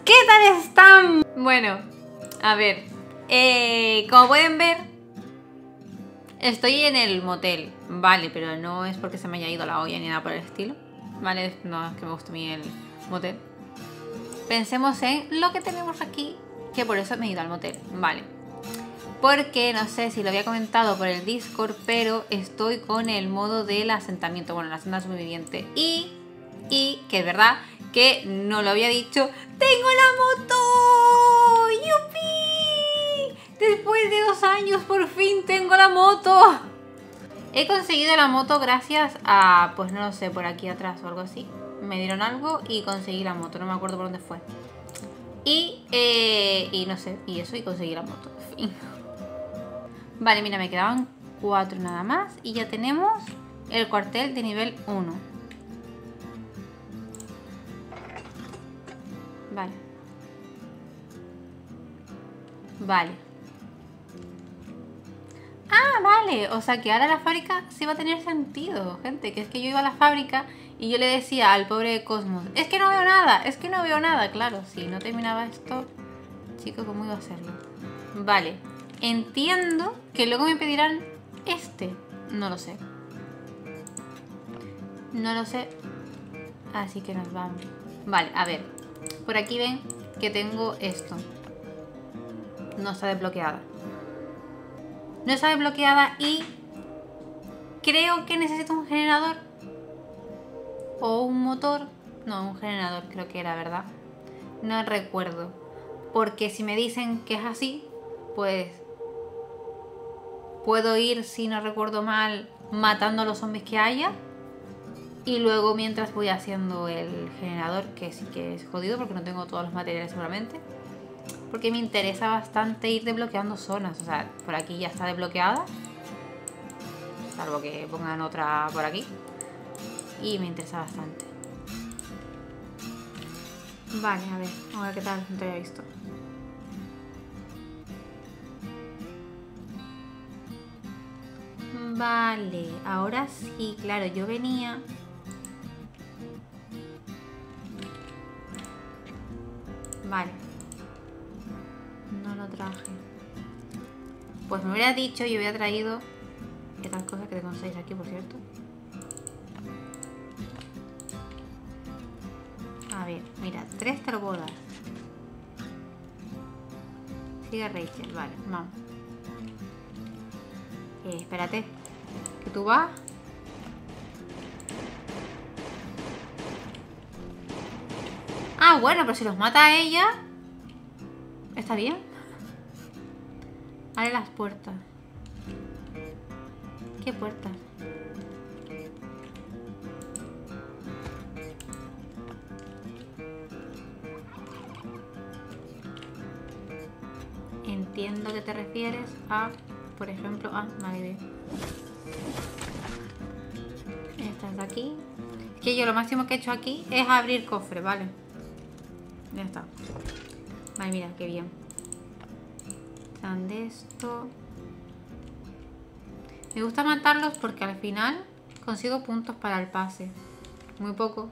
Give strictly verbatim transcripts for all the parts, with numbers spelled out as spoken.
¿Qué tal están? Bueno, a ver, eh, como pueden ver, estoy en el motel, vale, pero no es porque se me haya ido la olla ni nada por el estilo, vale, no es que me guste a mí el motel. Pensemos en lo que tenemos aquí, que por eso me he ido al motel, vale. Porque no sé si lo había comentado por el Discord, pero estoy con el modo del asentamiento, bueno, la senda subviviente. Y, y que es verdad que no lo había dicho, ¡tengo la moto! ¡Yupi! Después de dos años por fin tengo la moto. He conseguido la moto gracias a, pues no lo sé, por aquí atrás o algo así. Me dieron algo y conseguí la moto, no me acuerdo por dónde fue. Y, eh, y no sé, y eso, y conseguí la moto, en fin. Vale, mira, me quedaban cuatro nada más y ya tenemos el cuartel de nivel uno. Vale. Vale. Ah, vale. O sea que ahora la fábrica sí va a tener sentido, gente. Que es que yo iba a la fábrica y yo le decía al pobre Cosmos, es que no veo nada, es que no veo nada. Claro, si no terminaba esto, chico, ¿cómo iba a hacerlo? Vale. Entiendo que luego me pedirán este. No lo sé. No lo sé. Así que nos vamos. Vale, a ver. Por aquí ven que tengo esto. No está desbloqueada. No está desbloqueada y creo que necesito un generador. O un motor. No, un generador creo que era, ¿verdad? No recuerdo. Porque si me dicen que es así, pues puedo ir, si no recuerdo mal, matando a los zombies que haya. Y luego mientras voy haciendo el generador, que sí que es jodido porque no tengo todos los materiales seguramente. Porque me interesa bastante ir desbloqueando zonas. O sea, por aquí ya está desbloqueada. Salvo que pongan otra por aquí. Y me interesa bastante. Vale, a ver, a ver qué tal, no te había visto. Vale, ahora sí, claro, yo venía... Vale. No lo traje. Pues me hubiera dicho y hubiera traído estas cosas que tengo seis aquí, por cierto. A ver, mira, tres te lo puedo dar. Sigue Rachel, vale, vamos. Eh, espérate. ¿Que tú vas? Ah, bueno, pero si los mata a ella... ¿Está bien? Abre las puertas. ¿Qué puertas? Entiendo que te refieres a, por ejemplo, ah, vale, estas de aquí. Es que yo lo máximo que he hecho aquí es abrir cofre, ¿vale? Ya está. Vale, mira, qué bien. Tan de esto. Me gusta matarlos porque al final consigo puntos para el pase. Muy poco.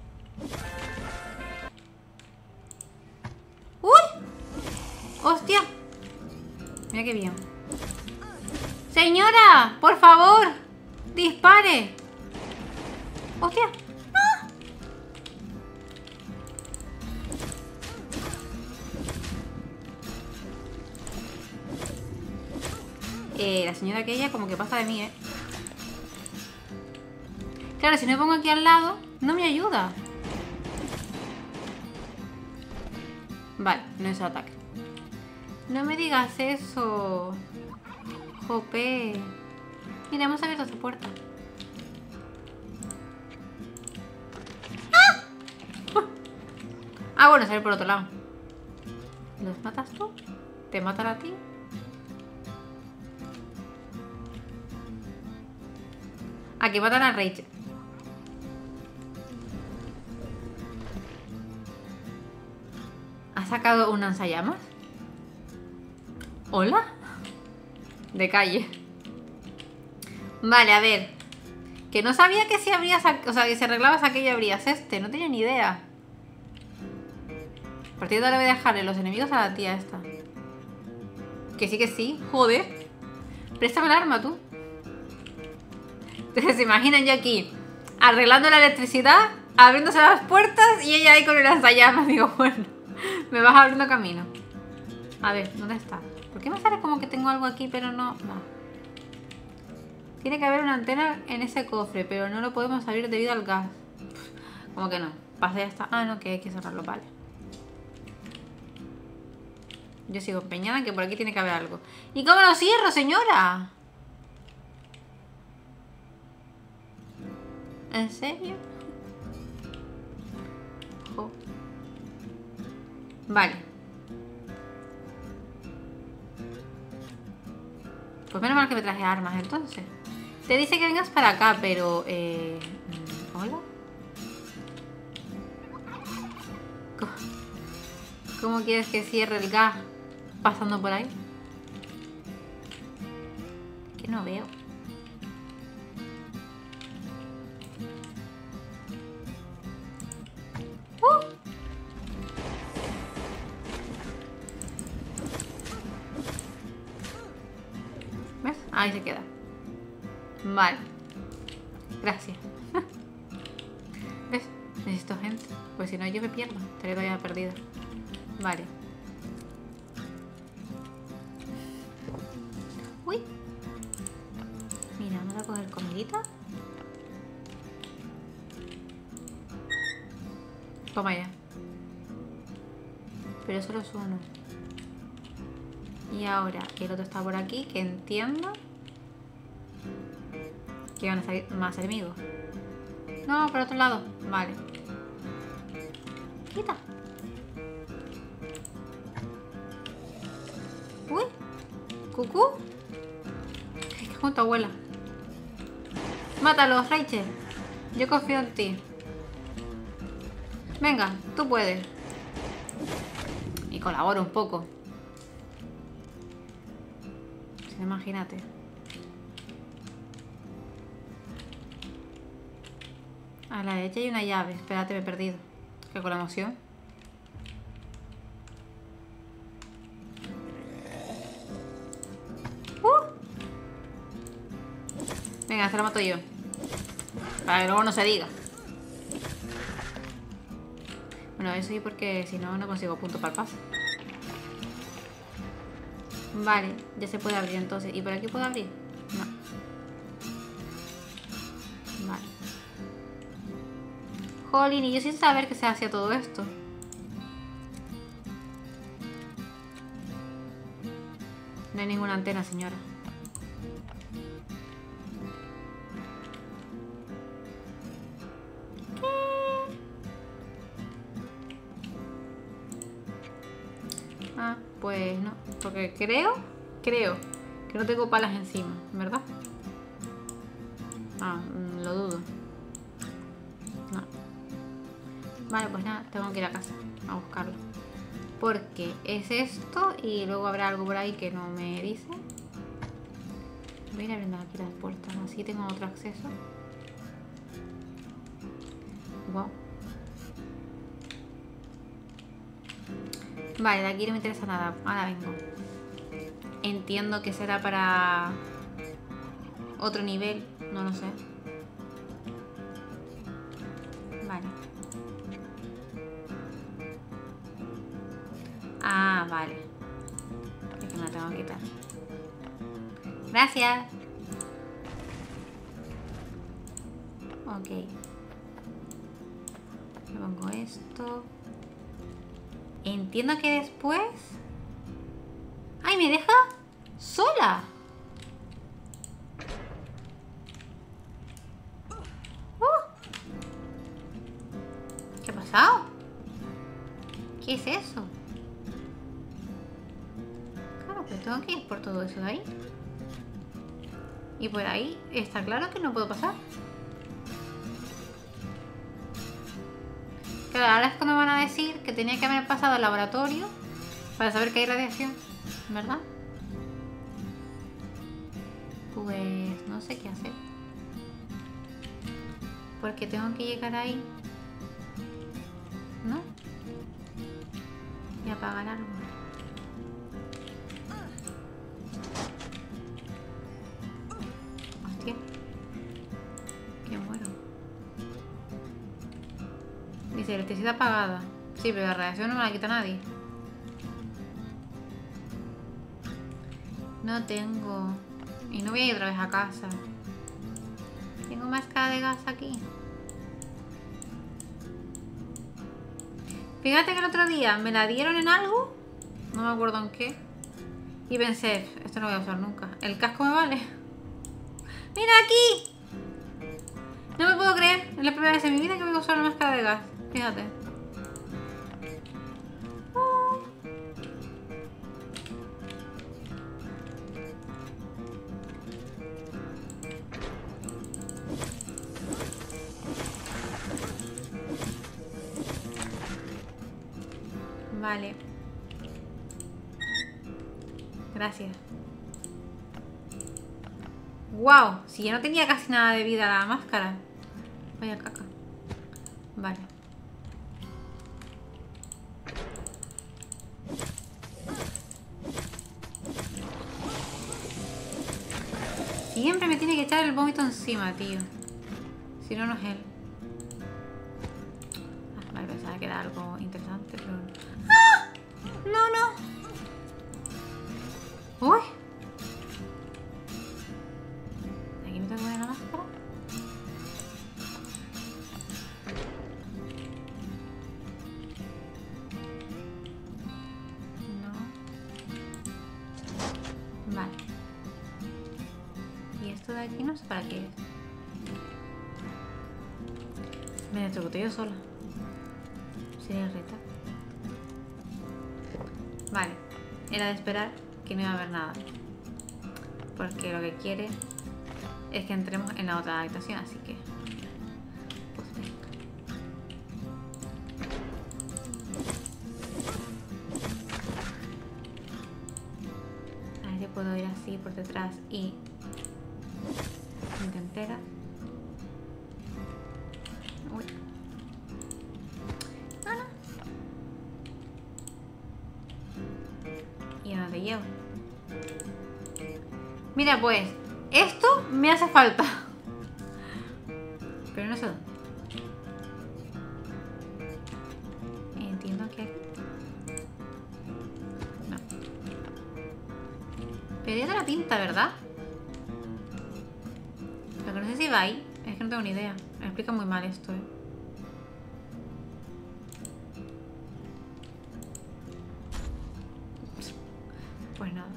¡Uy! ¡Hostia! Mira qué bien. ¡Señora! ¡Por favor! ¡Dispare! ¡Hostia! ¡No! Eh, la señora aquella como que pasa de mí, ¿eh? Claro, si no me pongo aquí al lado, no me ayuda. Vale, no es ataque. No me digas eso. Jope. Mira, hemos abierto esta puerta. ¡Ah! Ah, bueno, sale por otro lado. ¿Los matas tú? ¿Te matan a ti? Aquí matan a Rachel. ¿Ha sacado un lanzallamas? ¿Hola? De calle. Vale, a ver. Que no sabía que si abrías... O sea, que si arreglabas aquello abrías este. No tenía ni idea. partir de ahora voy a dejarle los enemigos a la tía esta. Que sí, que sí. Joder. Préstame el arma, tú. Entonces se imaginan yo aquí arreglando la electricidad, abriéndose las puertas y ella ahí con el lanzallamas. Digo, bueno, me vas abriendo camino. A ver, ¿dónde está? ¿Por qué me sale como que tengo algo aquí, pero no? No. Tiene que haber una antena en ese cofre, pero no lo podemos abrir debido al gas. Como que no. Pasa ya está. Ah, no, que hay que cerrarlo, vale. Yo sigo empeñada en que por aquí tiene que haber algo. ¿Y cómo lo cierro, señora? ¿En serio? Oh. Vale. Pues menos mal que me traje armas, entonces. Te dice que vengas para acá, pero... Eh... ¿Hola? ¿Cómo? ¿Cómo quieres que cierre el gas pasando por ahí? Que no veo. ¡Uh! ¿Ves? Ahí se queda. Vale. Gracias. ¿Ves? Necesito gente. Pues si no yo me pierdo. Estaría todavía perdida. Vale. Uy. Mira, vamos a coger comidita. Toma ya. Pero solo es uno. Y ahora el otro está por aquí, que entiendo que van a salir más enemigos. No, por otro lado. Vale. Quita. Uy. Cucú. Es que junto, abuela. Mátalos, Rachel. Yo confío en ti. Venga, tú puedes. Y colabora un poco. Sí, imagínate. A la derecha hay una llave. Espérate, me he perdido. Que con la emoción. Uh. Venga, se la mato yo. Para que luego no se diga. Bueno, eso sí, porque si no, no consigo punto para el paso. Vale, ya se puede abrir entonces. ¿Y por aquí puedo abrir? No. Vale. Jolín, y yo sin saber que se hacía todo esto. No hay ninguna antena, señora. Ah, pues no. Porque creo, creo que no tengo palas encima, ¿verdad? Ah, lo dudo. No. Vale, pues nada, tengo que ir a casa a buscarlo. Porque es esto y luego habrá algo por ahí que no me dice. Voy a ir abriendo aquí las puertas, así tengo otro acceso. Wow. Vale, de aquí no me interesa nada. Ahora vengo. Entiendo que será para otro nivel, no lo sé. Vale. Ah, vale. Es que me la tengo que quitar. Gracias. Ok. Me pongo esto. Entiendo que después... ¡Ay, me deja sola! Uh. ¿Qué ha pasado? ¿Qué es eso? Claro, pero tengo que ir por todo eso de ahí. Y por ahí está claro que no puedo pasar. Claro, ahora es cuando me van a decir que tenía que haber pasado al laboratorio para saber que hay radiación, ¿verdad? Pues no sé qué hacer. Porque tengo que llegar ahí. ¿No? Y apagar algo. Hostia. Que muero. Dice, electricidad apagada. Sí, pero la radiación no me la quita nadie. No tengo. Y no voy a ir otra vez a casa. Tengo máscara de gas aquí. Fíjate que el otro día me la dieron en algo. No me acuerdo en qué. Y pensé, esto no lo voy a usar nunca. ¿El casco me vale? ¡Mira aquí! No me puedo creer. Es la primera vez en mi vida que voy a usar una máscara de gas. Fíjate. Oh. Vale. Gracias. ¡Wow! Si ya no tenía casi nada de vida la máscara. Vaya caca. Vale. Siempre me tiene que echar el vómito encima, tío. Si no, no es él. Ah, vale, pensaba que era algo interesante, pero... ¡Ah! ¡No, no! ¡Uy! ¿Aquí me tengo que poner la máscara? No. Vale. Y esto de aquí no sé para qué es. Me electrocuté yo sola. Sería reta. Vale. Era de esperar que no iba a haber nada. Porque lo que quiere es que entremos en la otra habitación, así que... Pues venga. A ver si puedo ir así por detrás y... entera. Uy. No, no. ¿Y a dónde llevo? Mira, pues, esto me hace falta. Pero no sé dónde. Entiendo que aquí. No. Pero ya te la pinta, ¿verdad? Lo que no sé si va ahí. Es que no tengo ni idea. Me explica muy mal esto, ¿eh? Pues nada.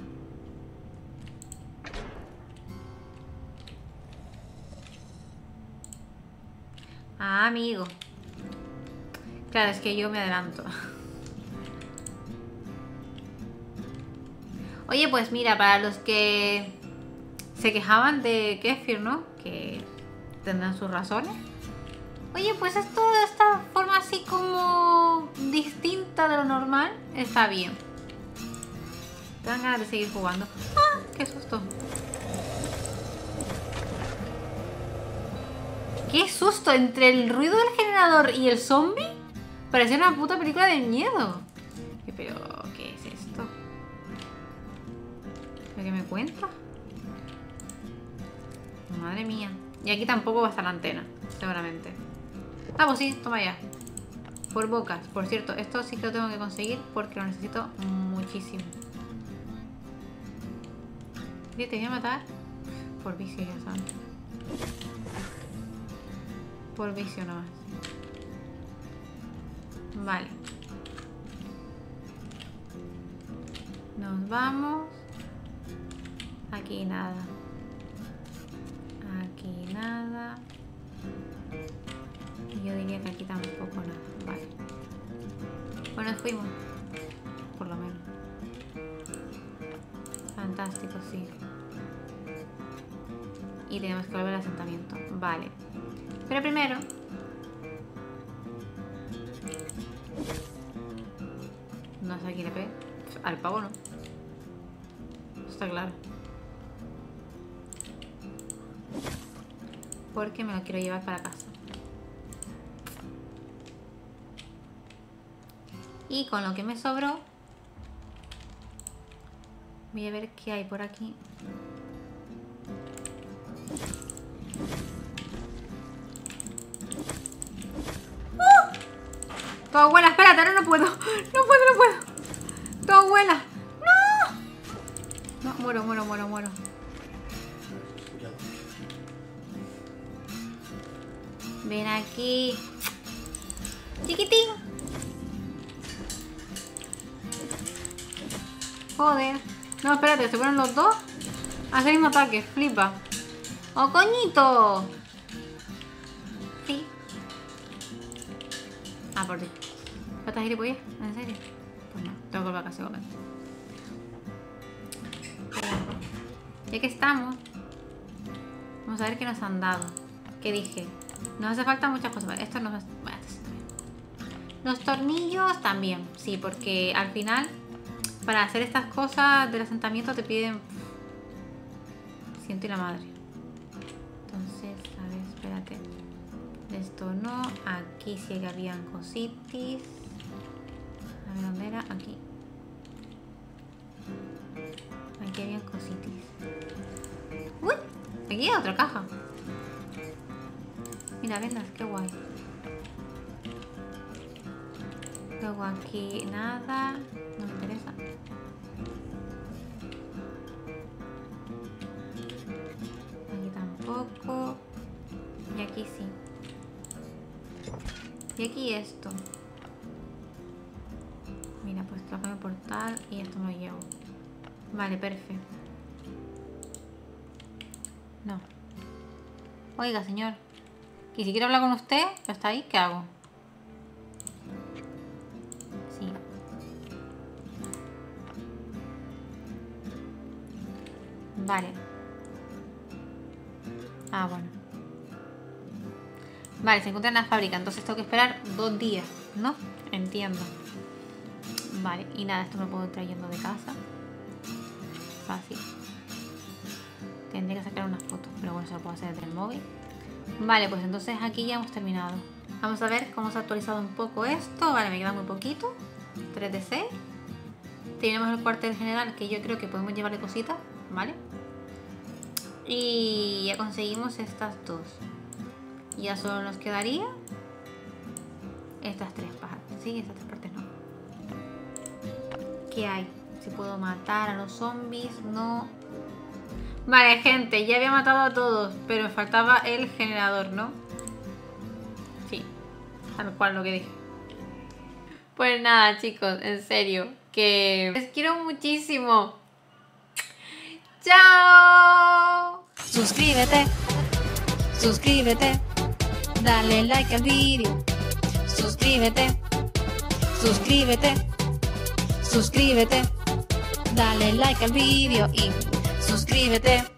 Ah, amigo. Claro, es que yo me adelanto. Oye, pues mira, para los que se quejaban de Kefir, ¿no? Que tendrán sus razones. Oye, pues esto de esta forma así como distinta de lo normal está bien. Te dan ganas de seguir jugando. ¡Ah! ¡Qué susto! ¡Qué susto! Entre el ruido del generador y el zombie parecía una puta película de miedo. Pero, ¿qué es esto? ¿Lo que me cuenta? Madre mía. Y aquí tampoco va a estar la antena, seguramente. Ah, pues sí, toma ya. Por bocas. Por cierto, esto sí que lo tengo que conseguir porque lo necesito muchísimo. ¿Te voy a matar? Por vicio, ya sabes. Por vicio nomás. Vale. Nos vamos. Aquí nada. Aquí nada. Y yo diría que aquí tampoco nada. Vale. Bueno, fuimos. Por lo menos. Fantástico, sí. Y tenemos que volver al asentamiento. Vale. Pero primero... no sé a quién le pegué. Al pavo no. Está claro. Porque me lo quiero llevar para casa. Y con lo que me sobró, voy a ver qué hay por aquí. ¡Uh! Tu abuela, espérate, ahora no puedo. No puedo, no puedo. Tu abuela. No. No, muero, muero, muero, muero. Ven aquí. Chiquitín. Joder. No, espérate, se ponen los dos a hacer el mismo ataque. Flipa. ¡Oh, coñito! Sí. Ah, por ti. ¿Estás gilipollas? ¿En serio? Pues no, tengo que volver a casa igualmente. Ya que estamos, vamos a ver qué nos han dado. ¿Qué dije? Nos hace falta muchas cosas. Vale, esto nos hace... Vale, esto está bien. Los tornillos también, sí, porque al final, para hacer estas cosas del asentamiento te piden... Ciento y la madre. Entonces, a ver, espérate. Esto no. Aquí sí que habían cositis. A ver, ¿dónde era? Aquí. Aquí habían cositis. ¡Uy! Aquí hay otra caja. Mira, vendas, qué guay. Luego aquí nada. No me interesa. Aquí tampoco. Y aquí sí. Y aquí esto. Mira, pues trabajo de portal y esto no lo llevo. Vale, perfecto. No. Oiga, señor. Y si quiero hablar con usted, pero está ahí, ¿qué hago? Sí. Vale. Ah, bueno. Vale, se encuentra en la fábrica, entonces tengo que esperar dos días, ¿no? Entiendo. Vale, y nada, esto me lo puedo ir trayendo de casa. Fácil. Tendría que sacar unas fotos, pero bueno, eso lo puedo hacer desde el móvil. Vale, pues entonces aquí ya hemos terminado. Vamos a ver cómo se ha actualizado un poco esto. Vale, me queda muy poquito. tres de seis. Tenemos el cuartel general, que yo creo que podemos llevarle cositas, ¿vale? Y ya conseguimos estas dos. Ya solo nos quedaría estas tres partes. Sí, estas tres partes no. ¿Qué hay? Si puedo matar a los zombies, no. Vale, gente, ya había matado a todos, pero me faltaba el generador, ¿no? Sí, tal cual lo que dije. Pues nada, chicos, en serio, que les quiero muchísimo. ¡Chao! Suscríbete, suscríbete, dale like al vídeo. Suscríbete, suscríbete, suscríbete, dale like al vídeo y suscríbete.